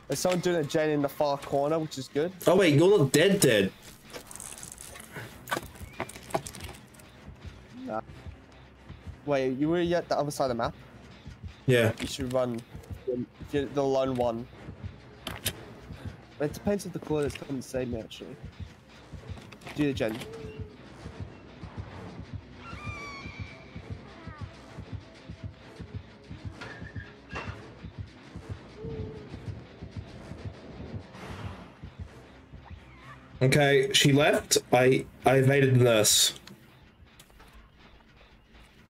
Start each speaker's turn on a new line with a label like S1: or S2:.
S1: There's someone doing a gen in the far corner, which is good.
S2: Oh wait, you're not dead.
S1: Nah. Wait, you were at the other side of the map?
S2: Yeah.
S1: You should run the lone one. It depends if the corner's coming to save me, actually. Do the gen.
S2: Okay, she left. I evaded the nurse.